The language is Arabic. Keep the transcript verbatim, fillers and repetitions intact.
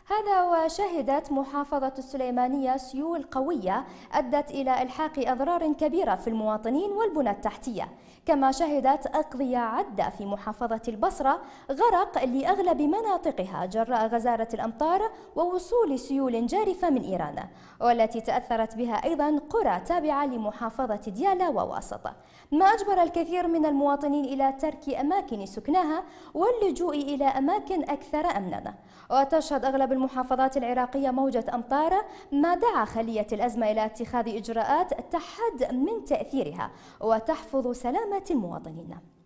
هذا وشهدت محافظة السليمانية سيول قوية أدت إلى إلحاق أضرار كبيرة في المواطنين والبنى التحتية، كما شهدت أقضية عدة في محافظة البصرة غرق لأغلب مناطقها جراء غزارة الأمطار ووصول سيول جارفة من إيران، والتي تأثرت بها أيضا قرى تابعة لمحافظة ديالى وواسط، ما أجبر الكثير من المواطنين إلى ترك أماكن سكناها واللجوء إلى أماكن أكثر أمنا. وتشهد أغلب المحافظات العراقية موجة أمطار، ما دعا خلية الأزمة إلى اتخاذ إجراءات تحد من تأثيرها وتحفظ سلامة المواطنين.